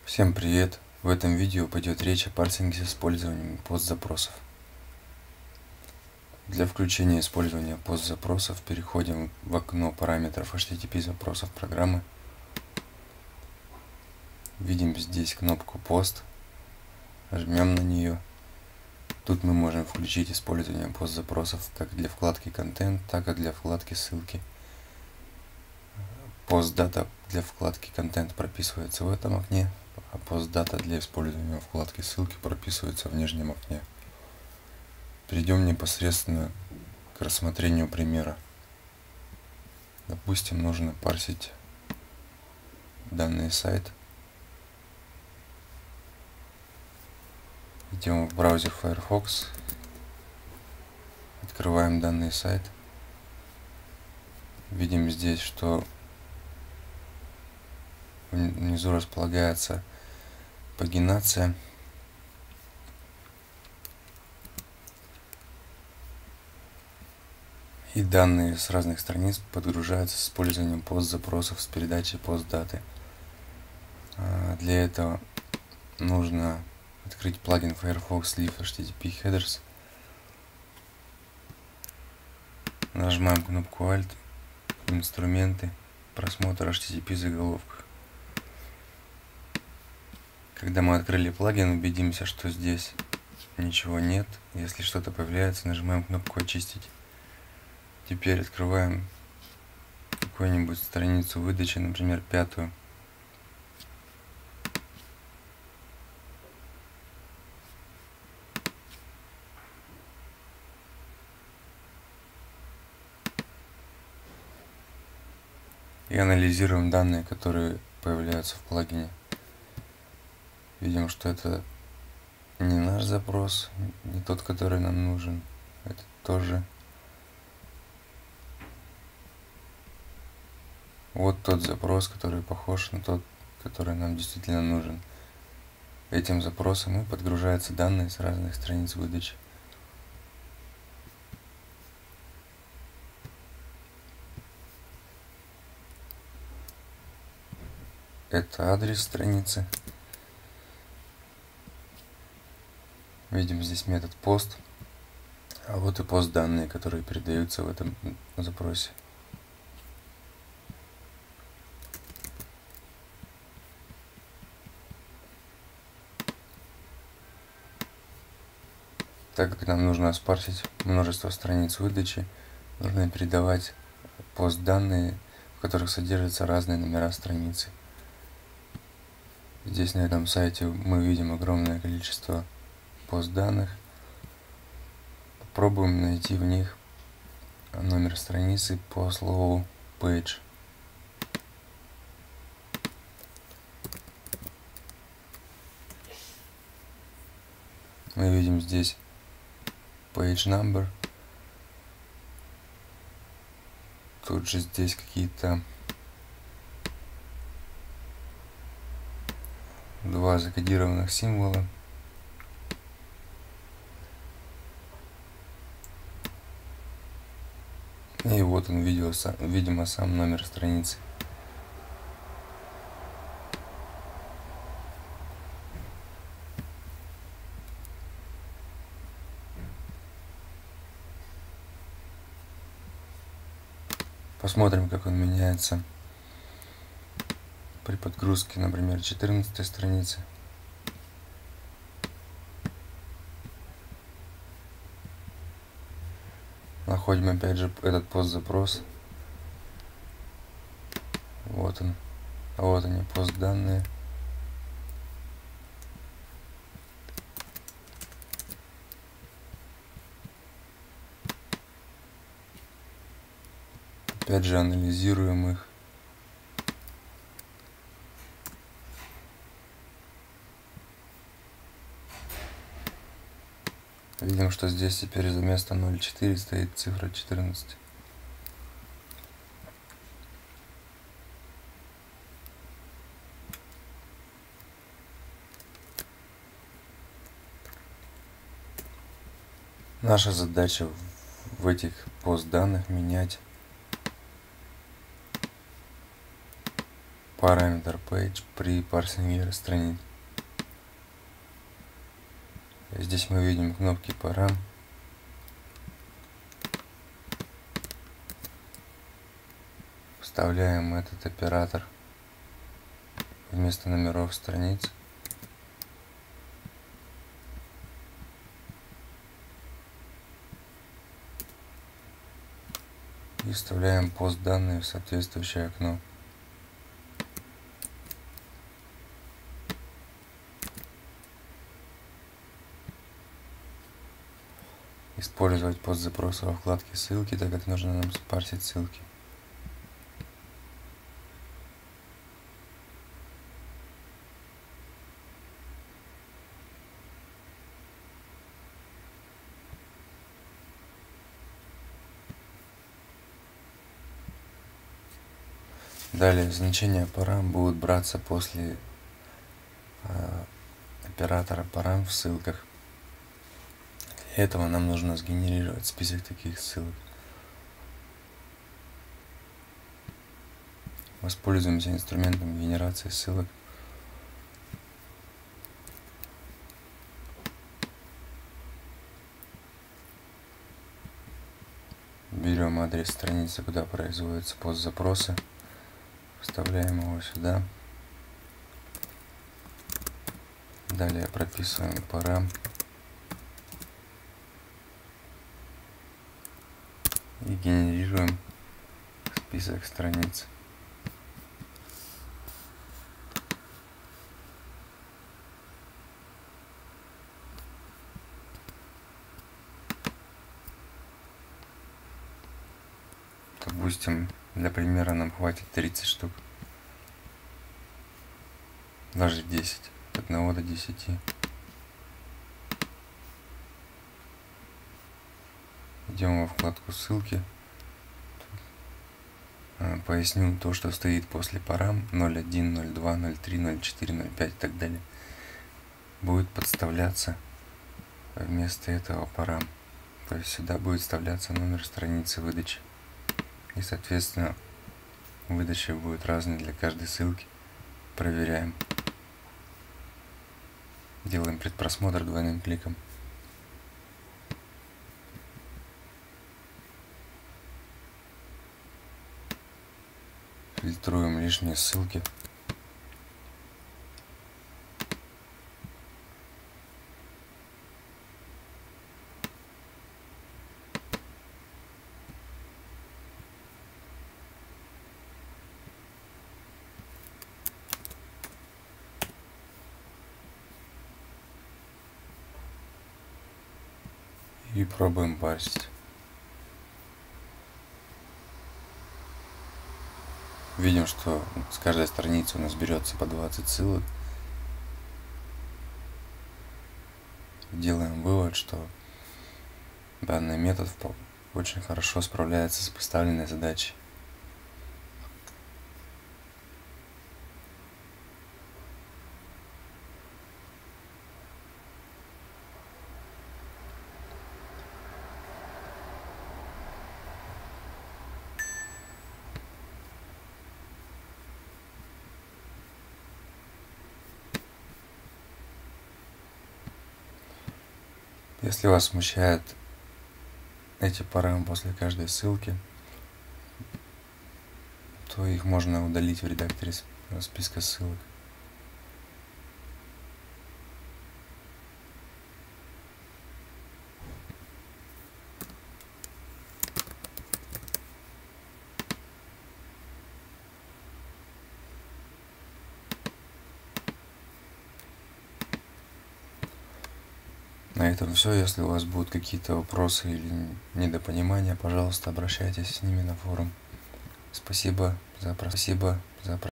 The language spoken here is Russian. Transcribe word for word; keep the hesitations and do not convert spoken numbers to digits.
Всем привет! В этом видео пойдет речь о парсинге с использованием постзапросов. Для включения использования постзапросов переходим в окно параметров эйч ти ти пи запросов программы. Видим здесь кнопку пост. Жмем на нее. Тут мы можем включить использование постзапросов как для вкладки контент, так и для вкладки ссылки. Постдата для вкладки контент прописывается в этом окне, а постдата для использования вкладки ссылки прописывается в нижнем окне. Перейдем непосредственно к рассмотрению примера. Допустим, нужно парсить данный сайт. Идем в браузер Firefox, открываем данный сайт. Видим здесь, что внизу располагается пагинация. И данные с разных страниц подгружаются с использованием постзапросов с передачей постдаты. Для этого нужно открыть плагин Firefox Leaf эйч ти ти пи Headers. Нажимаем кнопку Alt, инструменты, просмотр эйч ти ти пи заголовка. Когда мы открыли плагин, убедимся, что здесь ничего нет. Если что-то появляется, нажимаем кнопку «Очистить». Теперь открываем какую-нибудь страницу выдачи, например, пятую. И анализируем данные, которые появляются в плагине. Видим, что это не наш запрос, не тот, который нам нужен. Это тоже. Вот тот запрос, который похож на тот, который нам действительно нужен. Этим запросом и подгружаются данные с разных страниц выдачи. Это адрес страницы. Видим здесь метод пост. А вот и пост данные, которые передаются в этом запросе. Так как нам нужно спарсить множество страниц выдачи, нужно передавать пост данные, в которых содержатся разные номера страницы. Здесь на этом сайте мы видим огромное количество пост данных. Попробуем найти в них номер страницы по слову page. Мы видим здесь page number. Тут же здесь какие-то два закодированных символа. И вот он, видео, видимо, сам номер страницы. Посмотрим, как он меняется при подгрузке, например, четырнадцатой страницы. Находим опять же этот постзапрос. Вот он. Вот они, пост данные. Опять же анализируем их. Видим, что здесь теперь за место ноль четыре стоит цифра четырнадцать. Наша задача в этих пост данных менять параметр page при парсинге страниц. Здесь мы видим кнопки парам. Вставляем этот оператор вместо номеров страниц. И вставляем пост данные в соответствующее окно. Использовать пост запроса во вкладке ссылки, так как нужно нам спарсить ссылки. Далее значения парам будут браться после э, оператора парам в ссылках. Для этого нам нужно сгенерировать список таких ссылок. Воспользуемся инструментом генерации ссылок. Берем адрес страницы, куда производится пост запроса. Вставляем его сюда. Далее прописываем парам. И генерируем список страниц. Допустим, для примера нам хватит тридцать штук. Даже десять. От одного до десяти. Идем во вкладку ссылки. Поясню то, что стоит после парам ноль один, ноль два, ноль три, ноль четыре, ноль пять и так далее. Будет подставляться вместо этого парам. То есть сюда будет вставляться номер страницы выдачи. И соответственно выдача будет разной для каждой ссылки. Проверяем. Делаем предпросмотр двойным кликом. Фильтруем лишние ссылки. И пробуем парсить. Видим, что с каждой страницы у нас берется по двадцать ссылок. Делаем вывод, что данный метод очень хорошо справляется с поставленной задачей. Если вас смущают эти парам после каждой ссылки, то их можно удалить в редакторе списка ссылок. На этом все. Если у вас будут какие-то вопросы или недопонимания, пожалуйста, обращайтесь с ними на форум. Спасибо за просмотр.